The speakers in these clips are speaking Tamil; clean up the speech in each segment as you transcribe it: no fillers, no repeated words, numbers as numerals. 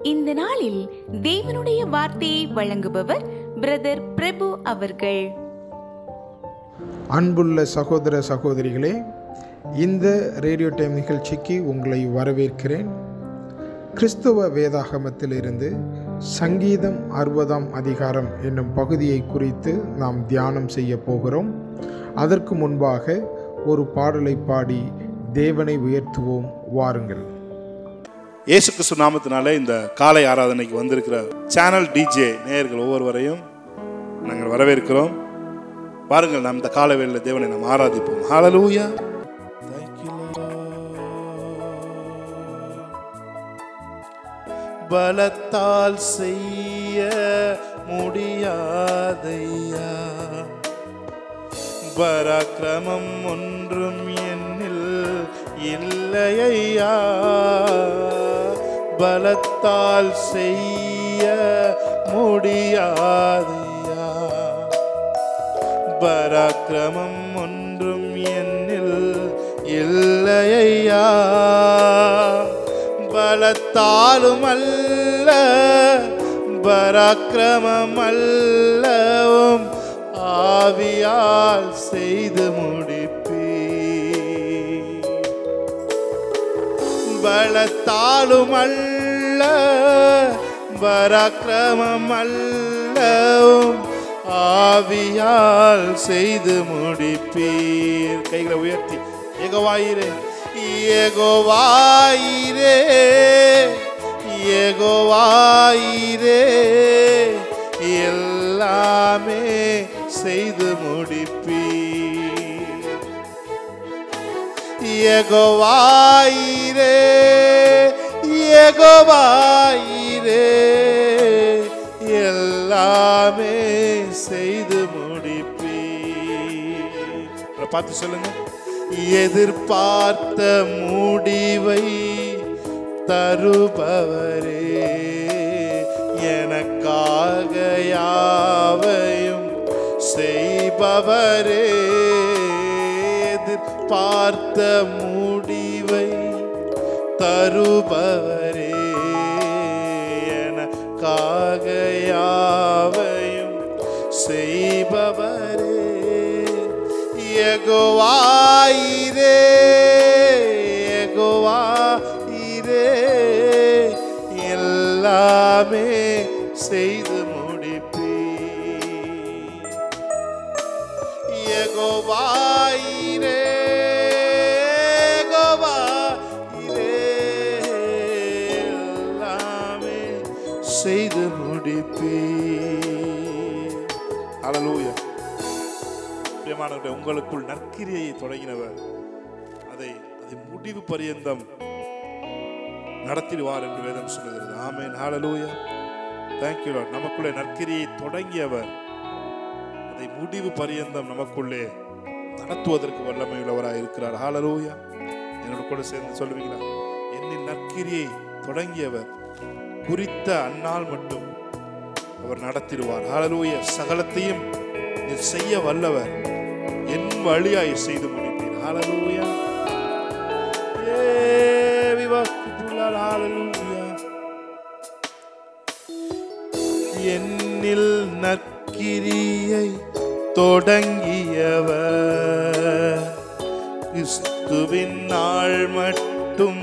இந்த நாளில் தேவனுடைய வார்த்தையை வழங்குபவர் பிரதர் பிரபு அவர்கள். அன்புள்ள சகோதர சகோதரிகளே, இந்த ரேடியோ டைம் நிகழ்ச்சிக்கு உங்களை வரவேற்கிறேன். கிறிஸ்துவ வேதாகமத்திலிருந்து சங்கீதம் 60ஆம் அதிகாரம் என்னும் பகுதியை குறித்து நாம் தியானம் செய்ய போகிறோம். அதற்கு முன்பாக ஒரு பாடலை பாடி தேவனை உயர்த்துவோம். வாருங்கள். இயேசு கிறிஸ்து நாமத்தினாலே இந்த காலை ஆராதனைக்கு வந்திருக்கிற சேனல் டிஜே நேயர்கள் ஒவ்வொருவரையும் நாங்கள் வரவேற்கிறோம். பாருங்கள், நாம் இந்த காலை வேளையில் தேவனை நாம் ஆராதிப்போம். ஹல்லேலூயா. பலத்தால் செய்ய முடியாதையா, பராக்கிரமம் ஒன்றும் என்னில் இல்லையா, பலத்தால் செய்ய முடியாதையா, பராக்கிரமம் ஒன்றும் என்னில் இல்லையா, பலத்தாலும் அல்ல பராக்கிரமம் அல்லவும் ஆவியால் செய்து முடிப்பீ, பலத்தாலும் அல்ல பராக்கிரமம் அல்லவும் ஆவியால் செய்து முடிப்பீர். கைகளை உயர்த்தி யெகோவாயிரே யெகோவாயிரே யெகோவாயிரே எல்லாமே செய்து முடிப்பீர். யெகோவாயிரே யெகோவாயிரே எல்லாமே செய்து முடிப்பீர். பார்த்து சொல்லுங்க. எதிர்பார்த்த முடிவை தருபவரே, எனக்காக யாவையும் செய்பவரே, எதிர்பார்த்த முடிவை தருபவரே, எனக்காக யாவையும் செய்பவரே, யெகோவாயிரே யெகோவாயிரே எல்லாமே செய்து முடிப்பீர். யெகோவாயிரே யெகோவாயிரே எல்லாமே செய்து முடிப்பீர். ஹல்லேலூயா. பிரியமானவர்களே, உங்களுக்குள் நற்கிரியை தொடங்கினவர் அதை முடிவு பரியந்தம் நடத்திடுவார் என்று வேதம் சொல்லுகிறது. ஆமென். ஹல்லேலூயா. Thank you Lord. நமக்குள்ளே நற்கிரியை தொடங்கியவர் அதை முடிவு பரியந்தம் நமக்குள்ளே நடத்துவதற்கு வல்லமை உள்ளவராக இருக்கிறார். ஹல்லேலூயா. என்னோட கூட சேர்ந்து சொல்லுவீங்களா? என்னில் நற்கிரியை தொடங்கியவர் குறித்த அந்நாள் மட்டும் அவர் நடத்திடுவார். ஹல்லேலூயா. சகலத்தையும் செய்ய வல்லவர், என் வழியாய் செய்து முடிப்பீர். ஹல்லேலூயா. என்னில் நற்கிரியை தொடங்கியவர் கிறிஸ்துவின் நாள் மட்டும்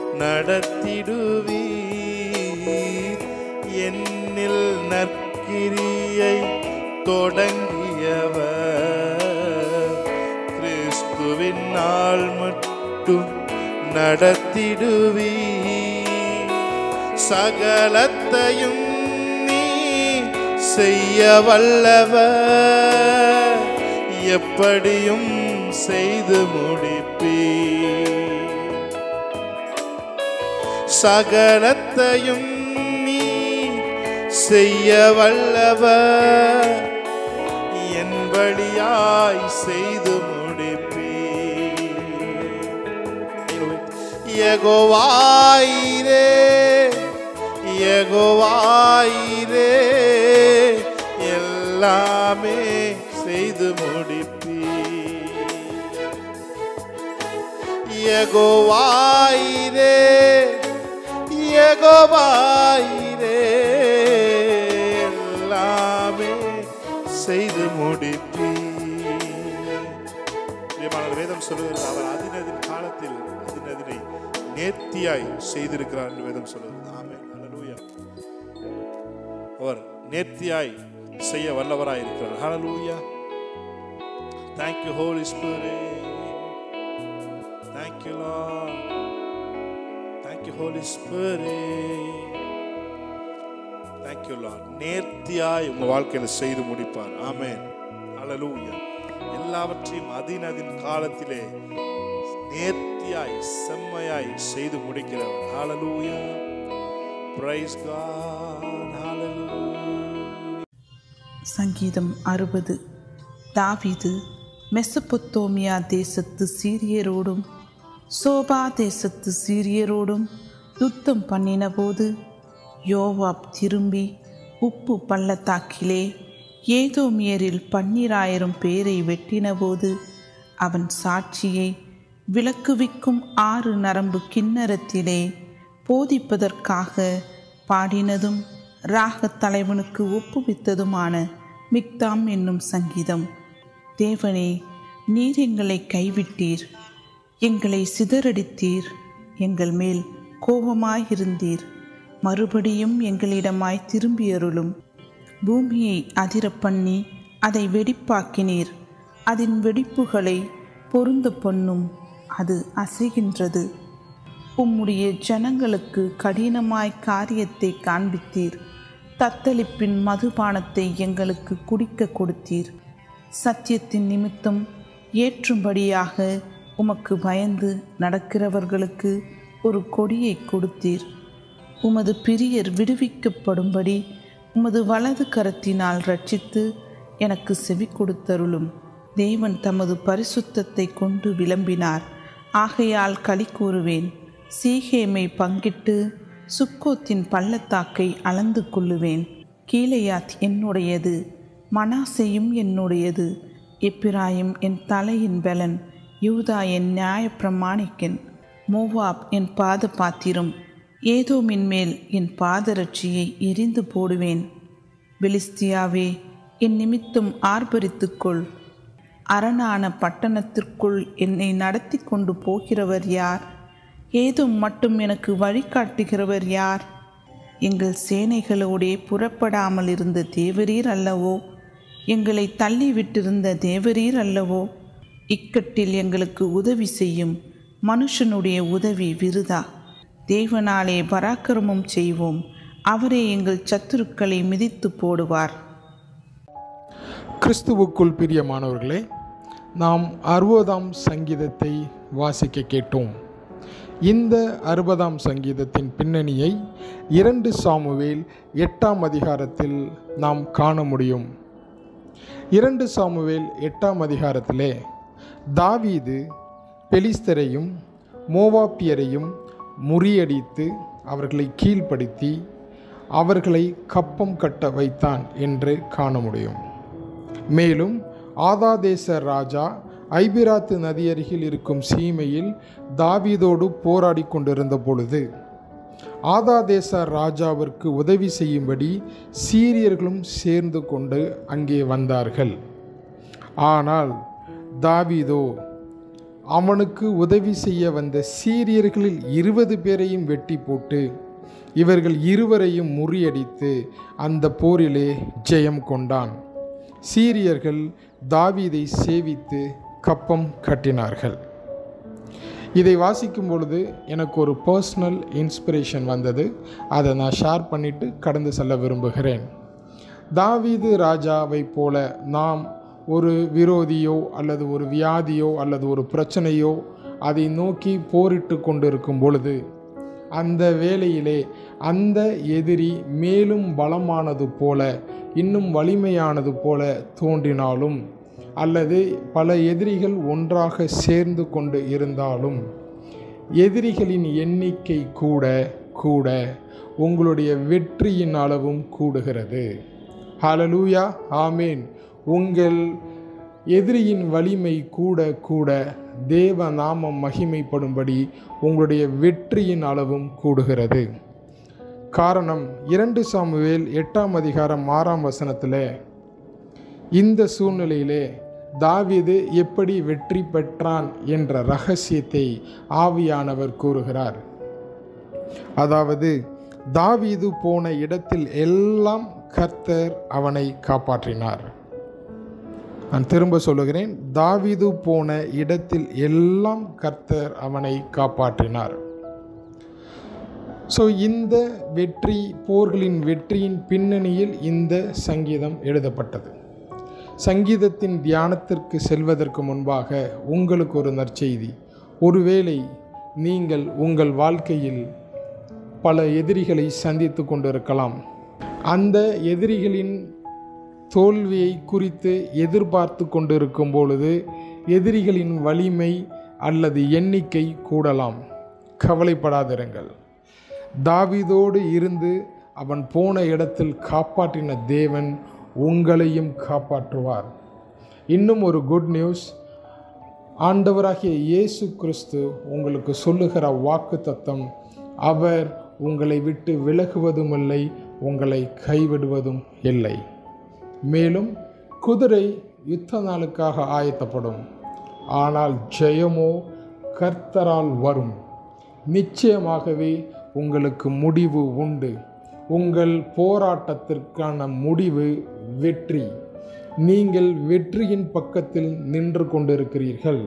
நடத்திடுவீர். என்னில் நற்கிரியை தொடங்கியவர் கிறிஸ்துவின் நாள் மட்டும் நடத்திடுவீர். சகலத்தையும் நீ செய்ய வல்லவர், எப்படியும் செய்து முடிப்பீர். சகலத்தையும் நீ செய்ய வல்லவர், என் வழியாய் செய்து முடிப்பீர். யெகோவாயிரே யெகோவாயிரே எல்லாமே செய்து முடிப்பீர். யெகோவாயிரே யெகோவாயிரே எல்லாமே செய்து முடிப்பீர். வேதம் சொல்லுகிறது அவர் அதினதின் காலத்தில் அதினதினை நேர்த்தியாய் செய்திருக்கிறார் என்று வேதம் சொல்லுகிறது. ஆமென். ஹல்லேலூயா. அவர் நேர்த்தியாய் செய்ய வல்லவராய் இருக்கிறார். ஹல்லேலூயா. Thank you Holy Spirit. Thank you Lord. Thank you Holy Spirit. Thank you Lord. நேர்த்தியாய் உங்க வாழ்க்கையில செய்து முடிப்பார். ஆமென். ஹல்லேலூயா. எல்லாவற்றையும் அதினதின் காலத்திலே நேர்த்தியாய் செம்மையாய் செய்து முடிக்கிறவர். ஹல்லேலூயா. Praise God. Hallelujah. சங்கீதம் 60. தாவீது மெசொப்பொத்தோமியா தேசத்து சீரியரோடும் சோபா தேசத்து சீரியரோடும் யுத்தம் பண்ணினபோது யோவாப் திரும்பி உப்பு பள்ளத்தாக்கிலே ஏதோமியரில் 12,000 பேரை வெட்டினபோது அவன் சாட்சியை விளக்குவிக்கும் 6 நரம்பு கிண்ணறத்திலே போதிப்பதற்காக பாடினதும் ராகத் தலைவனுக்கு ஒப்புவித்ததுமான மிக்தாம் என்னும் சங்கீதம். தேவனே, நீர் எங்களை கைவிட்டீர், எங்களை சிதறடித்தீர், எங்கள் மேல் கோபமாயிருந்தீர், மறுபடியும் எங்களிடமாய் திரும்பியருளும். பூமியை அதிரப் பண்ணி அதை வெடிப்பாக்கினீர், அதன் வெடிப்புகளை பொருந்த பண்ணும், அது அசைகின்றது. உம்முடைய ஜனங்களுக்கு கடினமாய் காரியத்தை காண்பித்தீர், தத்தளிப்பின் மதுபானத்தை எங்களுக்கு குடிக்க கொடுத்தீர். சத்தியத்தின் நிமித்தம் ஏற்றும்படியாக உமக்கு பயந்து நடக்கிறவர்களுக்கு ஒரு கொடியை கொடுத்தீர். உமது பிரியர் விடுவிக்கப்படும்படி உமது வலது கரத்தினால் ரட்சித்து எனக்கு செவி கொடுத்தருளும். தேவன் தமது பரிசுத்தத்தை கொண்டு விளம்பினார், ஆகையால் களி கூறுவேன். சீகேமை பங்கிட்டு சுக்கோத்தின் பள்ளத்தாக்கை அளந்து கொள்ளுவேன். கீலேயாத் என்னுடையது, மனாசேயும் என்னுடையது. எப்பிராயிம் என் தலையின் பலன், யூதா என் நியாய பிரமாணிக்கன். மோவாப் என் பாத பாத்திரம், ஏதோமின் மேல் என் பாதரட்சியை எரிந்து போடுவேன். பெலிஸ்தியாவே, என் நிமித்தம் ஆர்ப்பரித்துக்கொள். அரணான பட்டணத்திற்குள் என்னை நடத்தி கொண்டு போகிறவர் யார்? ஏதும் மட்டும் எனக்கு வழிகாட்டுகிறவர் யார்? எங்கள் சேனைகளோடே புறப்படாமல் இருந்த தேவரீர் அல்லவோ? எங்களை தள்ளிவிட்டிருந்த தேவரீர் அல்லவோ? இக்கட்டில் எங்களுக்கு உதவி செய்யும். மனுஷனுடைய உதவி விருதா. தேவனாலே பராக்கிரமம் செய்வோம். அவரே எங்கள் சத்துருக்களை மிதித்து போடுவார். கிறிஸ்துவுக்குள் பிரியமானவர்களே, நாம் 60ஆம் சங்கீதத்தை வாசிக்க கேட்டோம். இந்த 60ஆம் சங்கீதத்தின் பின்னணியை 2 சாமுவேல் 8ஆம் அதிகாரத்தில் நாம் காண முடியும். 2 சாமுவேல் 8ஆம் அதிகாரத்திலே தாவீது பெலிஸ்தரையும் மோவாப்பியரையும் முறியடித்து அவர்களை கீழ்ப்படுத்தி அவர்களை கப்பம் கட்ட வைத்தான் என்று காண முடியும். மேலும் ஆதாதேச ராஜா ஐபிராத்து நதியருகில் இருக்கும் சீமையில் தாவீதோடு போராடி கொண்டிருந்த பொழுது ஆதாதேச ராஜாவிற்கு உதவி செய்யும்படி சீரியர்களும் சேர்ந்து கொண்டு அங்கே வந்தார்கள். ஆனால் தாவீதோ அவனுக்கு உதவி செய்ய வந்த சீரியர்களில் 20 பேரையும் வெட்டி போட்டு இவர்கள் 2வரையும் முறியடித்து அந்த போரிலே ஜெயம் கொண்டான். சீரியர்கள் தாவீதை சேவித்து கப்பம் கட்டினார்கள். இதை வாசிக்கும் பொழுது எனக்கு ஒரு பர்சனல் இன்ஸ்பிரேஷன் வந்தது. அதை நான் ஷேர் பண்ணிவிட்டு கடந்து செல்ல விரும்புகிறேன். தாவீது ராஜாவை போல நாம் ஒரு விரோதியோ அல்லது ஒரு வியாதியோ அல்லது ஒரு பிரச்சனையோ அதை நோக்கி போரிட்டு கொண்டிருக்கும் பொழுது அந்த வேளையிலே அந்த எதிரி மேலும் பலமானது போல இன்னும் வலிமையானது போல தோன்றினாலும் அல்லது பல எதிரிகள் ஒன்றாக சேர்ந்து கொண்டு இருந்தாலும் எதிரிகளின் எண்ணிக்கை கூட கூட உங்களுடைய வெற்றியின் அளவும் கூடுகிறது. ஹல்லேலூயா, ஆமேன். உங்கள் எதிரியின் வலிமை கூட கூட தேவ நாமம் மகிமைப்படும்படி உங்களுடைய வெற்றியின் அளவும் கூடுகிறது. காரணம் 2 சாமுவேல் 8ஆம் அதிகாரம் 6ஆம் வசனத்தில் இந்த சூழ்நிலையிலே தாவீது எப்படி வெற்றி பெற்றான் என்ற ரகசியத்தை ஆவியானவர் கூறுகிறார். அதாவது தாவீது போன இடத்தில் எல்லாம் கர்த்தர் அவனை காப்பாற்றினார். நான் திரும்ப சொல்லுகிறேன், தாவீது போன இடத்தில் எல்லாம் கர்த்தர் அவனை காப்பாற்றினார். ஸோ இந்த வெற்றி, போர்களின் வெற்றியின் பின்னணியில் இந்த சங்கீதம் எழுதப்பட்டது. சங்கீதத்தின் தியானத்திற்கு செல்வதற்கு முன்பாக உங்களுக்கு ஒரு நற்செய்தி. ஒருவேளை நீங்கள் உங்கள் வாழ்க்கையில் பல எதிரிகளை சந்தித்து கொண்டிருக்கலாம். அந்த எதிரிகளின் தோல்வியை குறித்து எதிர்பார்த்து கொண்டிருக்கும் பொழுது எதிரிகளின் வலிமை அல்லது எண்ணிக்கை கூடலாம். கவலைப்படாதிருங்கள். தாவீதோடு இருந்து அவன் போன இடத்தில் காப்பாற்றின தேவன் உங்களையும் காப்பாற்றுவார். இன்னும் ஒரு குட் நியூஸ், ஆண்டவராகிய இயேசு கிறிஸ்து உங்களுக்கு சொல்லுகிற வாக்குத்தத்தம், அவர் உங்களை விட்டு விலகுவதும் இல்லை, உங்களை கைவிடுவதும் இல்லை. மேலும் குதிரை யுத்த நாளுக்காக ஆயத்தப்படும், ஆனால் ஜெயமோ கர்த்தரால் வரும். நிச்சயமாகவே உங்களுக்கு முடிவு உண்டு. உங்கள் போராட்டத்திற்கான முடிவு வெற்றி. நீங்கள் வெற்றியின் பக்கத்தில் நின்று கொண்டிருக்கிறீர்கள்.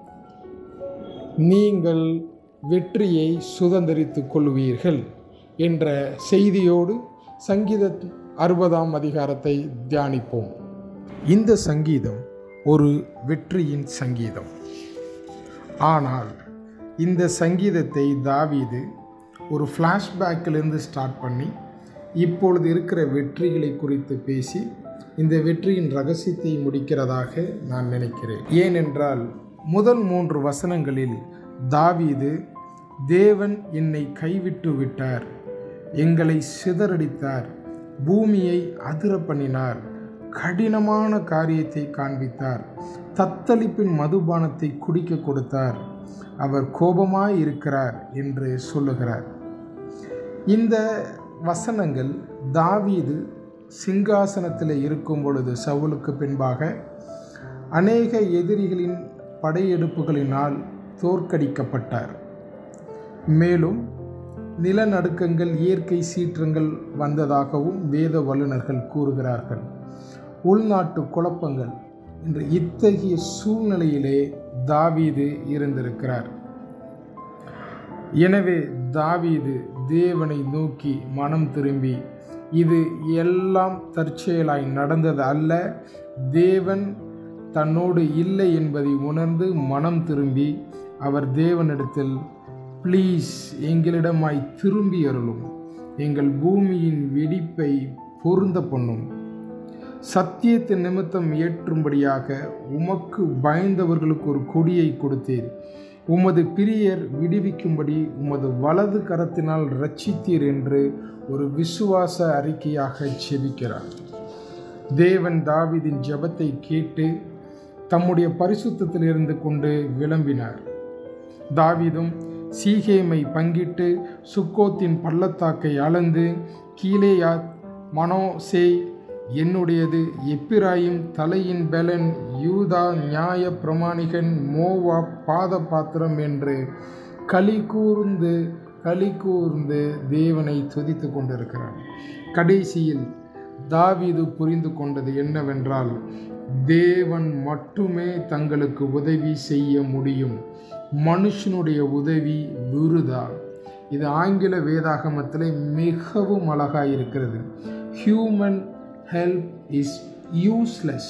நீங்கள் வெற்றியை சுதந்திரித்துக் கொள்வீர்கள் என்ற செய்தியோடு சங்கீத 60ஆம் அதிகாரத்தை தியானிப்போம். இந்த சங்கீதம் ஒரு வெற்றியின் சங்கீதம். ஆனால் இந்த சங்கீதத்தை தாவீது ஒரு ஃப்ளாஷ்பேக்கிலிருந்து ஸ்டார்ட் பண்ணி இப்பொழுது இருக்கிற வெற்றிகளை குறித்து பேசி இந்த வெற்றியின் ரகசியத்தை முடிக்கிறதாக நான் நினைக்கிறேன். ஏனென்றால் முதல் 3 வசனங்களில் தாவீது, தேவன் என்னை கைவிட்டு விட்டார், எங்களை சிதறடித்தார், பூமியை அதிர பண்ணினார், கடினமான காரியத்தை காண்பித்தார், தத்தளிப்பின் மதுபானத்தை குடிக்க கொடுத்தார், அவர் கோபமாய் இருக்கிறார் என்று சொல்லுகிறார். இந்த வசனங்கள் தாவீது சிங்காசனத்தில் இருக்கும் பொழுது சவுலுக்கு பின்பாக அநேக எதிரிகளின் படையெடுப்புகளினால் தோற்கடிக்கப்பட்டார். மேலும் நிலநடுக்கங்கள், இயற்கை சீற்றங்கள் வந்ததாகவும் வேத வல்லுநர்கள் கூறுகிறார்கள். உள்நாட்டு குழப்பங்கள் என்று இத்தகைய சூழ்நிலையிலே தாவீது இருந்திருக்கிறார். எனவே தாவீது தேவனை நோக்கி மனம் திரும்பி, இது எல்லாம் தற்செயலாய் நடந்தது அல்ல, தேவன் தன்னோடு இல்லை என்பதை உணர்ந்து மனம் திரும்பி அவர் தேவனிடத்தில், ப்ளீஸ் எங்களிடமாய் திரும்பி அருளும், எங்கள் பூமியின் வெடிப்பை பொருந்த பண்ணும், சத்தியத்தின் நிமித்தம் ஏற்றும்படியாக உமக்கு பயந்தவர்களுக்கு ஒரு கொடியை கொடுத்தீர், உமது பிரியர் விடுவிக்கும்படி உமது வலது கரத்தினால் இரட்சித்தீர் என்று ஒரு விசுவாச அறிக்கையாக ஜெபிக்கிறார். தேவன் தாவீதின் ஜெபத்தை கேட்டு தம்முடைய பரிசுத்தத்தில் இருந்து கொண்டு விளம்பினார். தாவீதும் சீகேமை பங்கிட்டு சுக்கோத்தின் பள்ளத்தாக்கை அளந்து, கீலேயாத் மனோசே என்னுடையது, எப்பிராயிம் தலையின் பெலன், யூதா நியாய பிரமாணிகன், மோவாப் பாத பாத்திரம் என்று களி கூர்ந்து தேவனை துதித்து கொண்டிருக்கிறார். கடைசியில் தாவீது புரிந்து கொண்டது என்னவென்றால், தேவன் மட்டுமே தங்களுக்கு உதவி செய்ய முடியும், மனுஷனுடைய உதவி விருதா. இது ஆங்கில வேதாகமத்தில் மிகவும் அழகாக இருக்கிறது. ஹியூமன் ஹெல்ப் இஸ் யூஸ்லெஸ்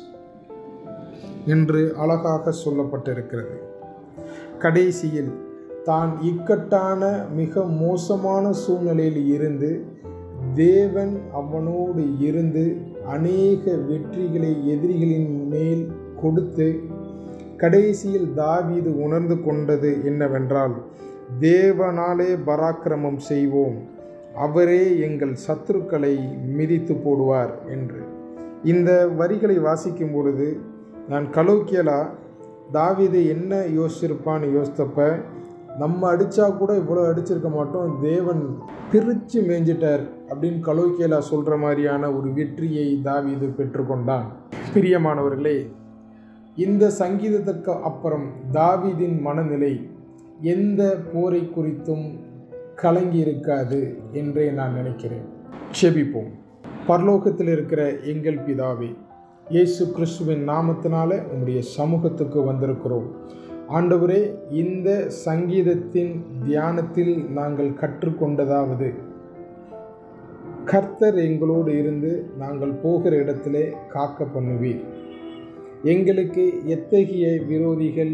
என்று அழகாக சொல்லப்பட்டிருக்கிறது. கடைசியில் தான் இக்கட்டான மிக மோசமான சூழ்நிலையில் இருந்து தேவன் அவனோடு இருந்து அநேக வெற்றிகளை எதிரிகளின் மேல் கொடுத்து, கடைசியில் தாவீது உணர்ந்து கொண்டது என்னவென்றால், தேவனாலே பராக்கிரமம் செய்வோம், அவரே எங்கள் சத்துருக்களை மிதித்து போடுவார் என்று. இந்த வரிகளை வாசிக்கும் பொழுது நான் கலோக்கியலா தாவீது என்ன யோசிச்சிருப்பான்னு யோசித்தப்ப, நம்ம அடித்தா கூட இவ்வளோ அடிச்சிருக்க மாட்டோம், தேவன் பிரித்து மேய்ஞ்சிட்டார் அப்படின்னு கலோக்கியலா சொல்கிற மாதிரியான ஒரு வெற்றியை தாவீது பெற்றுக்கொண்டான். பிரியமானவர்களே, இந்த சங்கீதத்திற்கு அப்புறம் தாவீதின் மனநிலை எந்த போரை குறித்தும் கலங்கி இருக்காது என்றே நான் நினைக்கிறேன். செபிப்போம். பரலோகத்தில் இருக்கிற எங்கள் பிதாவே, இயேசு கிறிஸ்துவின் நாமத்தினால உம்முடைய சமூகத்துக்கு வந்திருக்கிறோம். ஆண்டவரே, இந்த சங்கீதத்தின் தியானத்தில் நாங்கள் கற்றுக்கொண்டதாவது, கர்த்தர் எங்களோடு இருந்து நாங்கள் போகிற இடத்திலே காக்க பண்ணுவீர். எங்களுக்கு எத்தகைய விரோதிகள்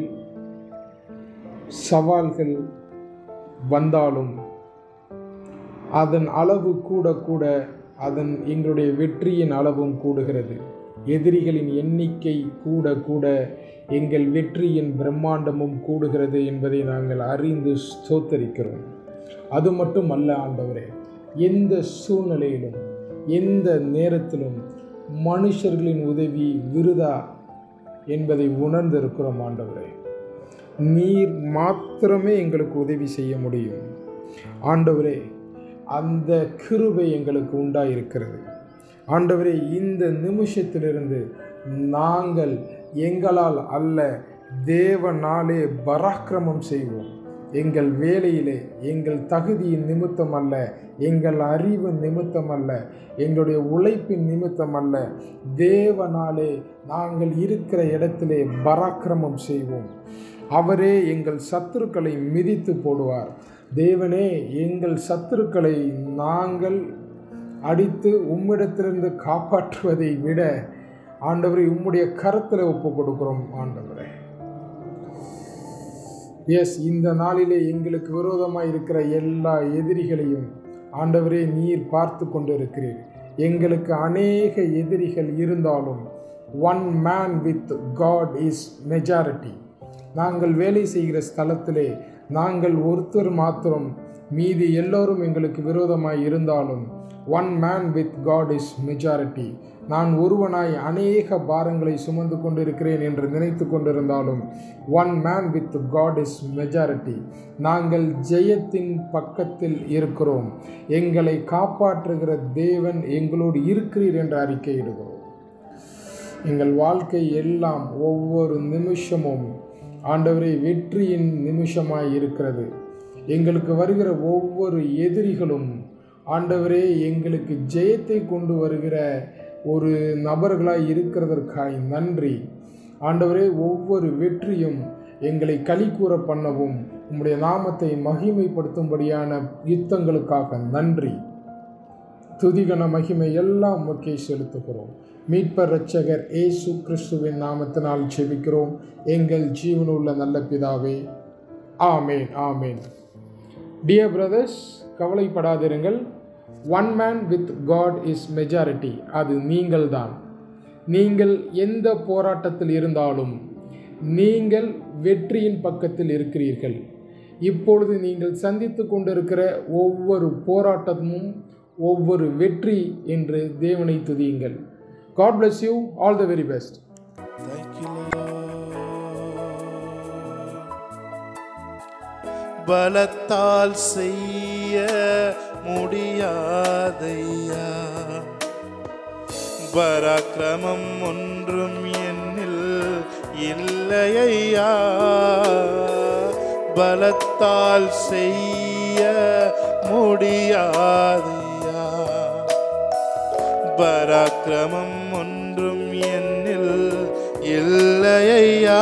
சவால்கள் வந்தாலும் அதன் அளவு கூட கூட அதன் எங்களுடைய வெற்றியின் அளவும் கூடுகிறது. எதிரிகளின் எண்ணிக்கை கூட கூட எங்கள் வெற்றியின் பிரம்மாண்டமும் கூடுகிறது என்பதை நாங்கள் அறிந்து ஸ்தோத்தரிக்கிறோம். அது மட்டும் அல்ல ஆண்டவரே, எந்த சூழ்நிலையிலும் எந்த நேரத்திலும் மனுஷர்களின் உதவி விருதா என்பதை உணர்ந்திருக்கிறோம். ஆண்டவரே, நீர் மாத்திரமே எங்களுக்கு உதவி செய்ய முடியும். ஆண்டவரே, அந்த கிருபை எங்களுக்கு உண்டாயிருக்கிறது. ஆண்டவரே, இந்த நிமிஷத்திலிருந்து நாங்கள் எங்களால் அல்ல, தேவனாலே பராக்கிரமம் செய்வோம். எங்கள் வேலையிலே எங்கள் தகுதியின் நிமித்தம் அல்ல, எங்கள் அறிவு நிமித்தம் அல்ல, எங்களுடைய உழைப்பின் நிமித்தம் அல்ல, தேவனாலே நாங்கள் இருக்கிற இடத்திலே பராக்கிரமம் செய்வோம். அவரே எங்கள் சத்துருக்களை மிதித்து போடுவார். தேவனே, எங்கள் சத்துருக்களை நாங்கள் அடித்து உம்மிடத்திலிருந்து காப்பாற்றுவதை விட ஆண்டவரை உம்முடைய கரத்தில் ஒப்பு கொடுக்கிறோம். ஆண்டவரே, இந்த நாளிலே எங்களுக்கு விரோதமாக இருக்கிற எல்லா எதிரிகளையும் ஆண்டவரே நீர் பார்த்து கொண்டு இருக்கிறீர். எங்களுக்கு அநேக எதிரிகள் இருந்தாலும் one man with God is majority. நாங்கள் வேலை செய்கிற ஸ்தலத்திலே நாங்கள் ஒருத்தர் மாத்திரம், மீதி எல்லோரும் எங்களுக்கு விரோதமாய் இருந்தாலும் one man with God is majority. நான் ஒருவனாய் அநேக பாரங்களை சுமந்து கொண்டிருக்கிறேன் என்று நினைத்து கொண்டிருந்தாலும் one man with God is majority. நாங்கள் ஜெயத்தின் பக்கத்தில் இருக்கிறோம். எங்களை காப்பாற்றுகிற தேவன் எங்களோடு இருக்கிறீர் என்று அறிக்கையிடுகிறோம். எங்கள் வாழ்க்கை எல்லாம் ஒவ்வொரு நிமிஷமும் ஆண்டவரே வெற்றியின் நிமிஷமாய் இருக்கிறது. எங்களுக்கு வருகிற ஒவ்வொரு எதிரிகளும் ஆண்டவரே எங்களுக்கு ஜெயத்தை கொண்டு வருகிற ஒரு நபர்களாய் இருக்கிறதற்காய் நன்றி. ஆண்டவரே, ஒவ்வொரு வெற்றியும் எங்களை களி கூற பண்ணவும் உம்முடைய நாமத்தை மகிமைப்படுத்தும்படியான யுத்தங்களுக்காக நன்றி. துதிகன மகிமை எல்லாம் உமக்கே செலுத்துகிறோம். மீட்பர் இரட்சகர் இயேசு கிறிஸ்துவின் நாமத்தினால் ஜெபிக்கிறோம் எங்கள் ஜீவனுள்ள நல்ல பிதாவே. ஆமேன், ஆமேன். டியர் பிரதர்ஸ், கவலைப்படாதிருங்கள். One man with God is majority. அது நீங்கள் தான். நீங்கள் எந்த போராட்டத்தில் இருந்தாலும் நீங்கள் வெற்றியின் பக்கத்தில் இருக்கிறீர்கள். இப்பொழுது நீங்கள் சந்தித்து கொண்டிருக்கிற ஒவ்வொரு போராட்டமும் ஒவ்வொரு வெற்றி என்று தேவனை துதியுங்கள். God bless you. All the very best. Thank you, Lord. பலத்தால் செய்ய முடியாதையா, பராக்கிரமம் ஒன்றும் என்னில் இல்லையா. பலத்தால் செய்ய முடியாதையா, பராக்கிரமம் ஒன்றும் என்னில் இல்லையா.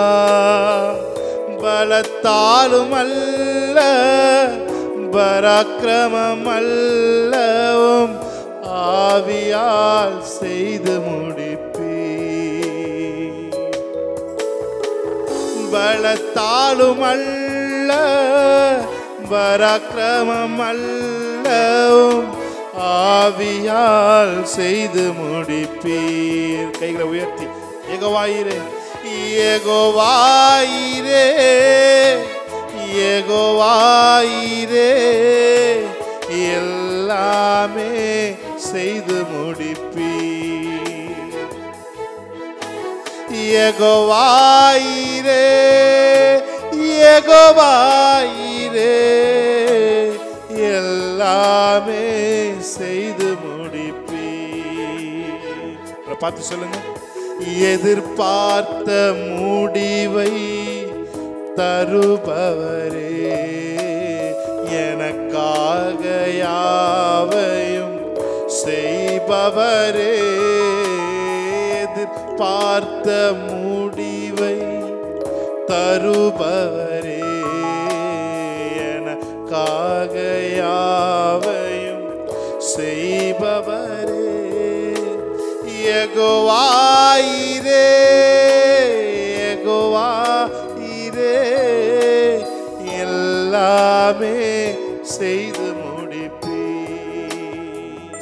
பலத்தாலும் அல்ல, பராக்கிரமம் அல்லவும் ஆவியால் செய்து முடிப்பீ. பலத்தாலும் அல்ல, பராக்கிரமம் அல்லவும் ஆவியால் செய்து முடிப்பீர். கைகளை உயர்த்தி யெகோவாயிரே, யெகோவாயிரே, யெகோவாயிரே, எல்லாமே செய்து முடிப்பீர். யெகோவாயிரே, யெகோவாயிரே எல்லாமே செய்து முடிப்பீர். பார்த்து சொல்லுங்க. எதிர்பார்த்த முடிவை தருபவரே எனக்காக யாவையும் செய்பவரே. எதிர்பார்த்த முடிவை தருபவரே எனக்காக யாவையும் செய்பவரே. யெகோவாயிரே யெகோவாயிரே எல்லாமே செய்து முடிப்பீர்.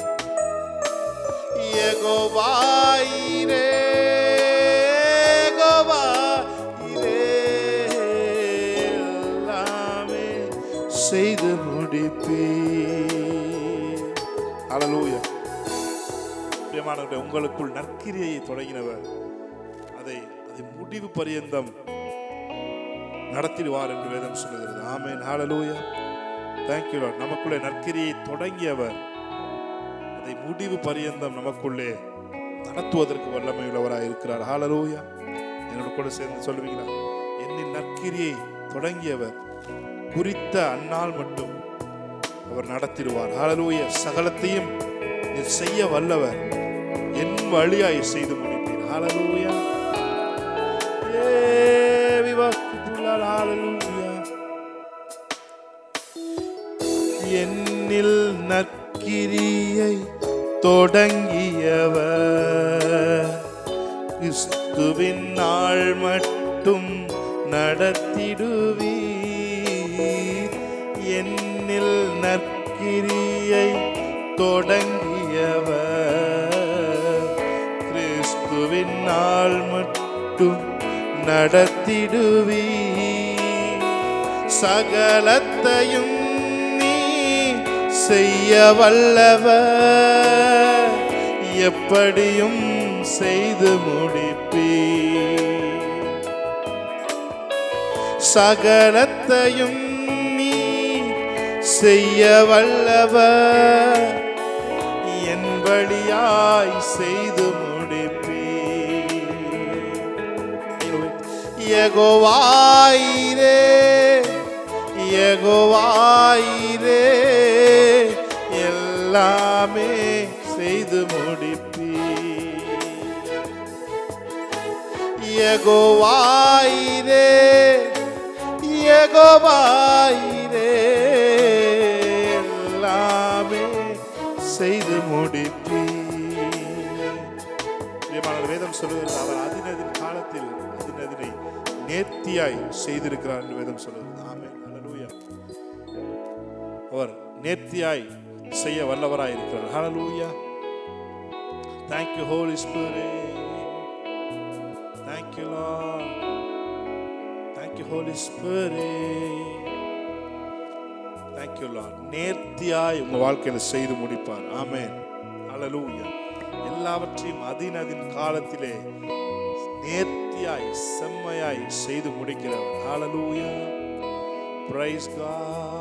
யெகோவாயிரே யெகோவாயிரே எல்லாமே செய்து முடிப்பீர். ஹல்லேலூயா. பிரியமானவர்களே, உங்களுக்குள் நற்கிரியை தொடங்கினவர் அதை முடிவு பரியந்தம் நடத்திடுவார் என்று வேதம் சொல்லுகிறது. ஆமென். ஹல்லேலூயா. Thank you Lord. நமக்குள்ளே நற்கிரியை தொடங்கியவர் அதை முடிவு பரியந்தம் நமக்குள்ளே நடத்துவதற்கு வல்லமை உள்ளவராய் இருக்கிறார். ஹல்லேலூயா. என்னோட கூட சேர்ந்து சொல்லுவீங்களா? என்னில் நற்கிரியை தொடங்கியவர் குறித்த அந்நாள் மட்டும் அவர் நடத்திடுவார். ஹல்லேலூயா. சகலத்தையும் செய்ய வல்லவர், என் வழியாய் செய்து முடிப்பீர். ஹல்லேலூயா. ஹல்லேலூயா. என்னில் நற்கிரியை தொடங்கியவர் கிறிஸ்துவின் நாள் மட்டும் நடத்திடுவீர். என்னில் நற்கிரியை தொடங்கியவர் கிறிஸ்துவின் நாள் மட்டும் நடத்திடுவீர். சகலத்தையும் நீ செய்ய வல்லவர், எப்படியும் செய்து முடிப்பீர். சகலத்தையும் நீ செய்ய வல்லவர், என் வழியாய் செய்து முடிப்பீர். யெகோவாயிரே யெகோவாயிரே எல்லாமே செய்து முடிப்பீர். யெகோவாயிரே யெகோவாயிரே எல்லாமே செய்து முடிப்பீர். வேதம் சொல்லுகிறது, அவர் அதினதின் காலத்தில் அதினதினை நேர்த்தியாய் செய்திருக்கிறார் என்று வேதம் சொல்லுகிறது. ஆமென். ஹல்லேலூயா. அவர் நேர்த்தியாய் செய்ய வல்லவராய் இருக்கிறார். ஹல்லேலூயா. Thank you Holy Spirit. Thank you Lord. Thank you Holy Spirit. Thank you Lord. நேர்த்தியாய் உங்க வாழ்க்கையில செய்து முடிப்பார். ஆமென். ஹல்லேலூயா. எல்லாவற்றையும் அதினதின் காலத்திலே நேர்த்தியாய் செம்மையாய் செய்து முடிக்கிறவர். ஹல்லேலூயா. Praise God.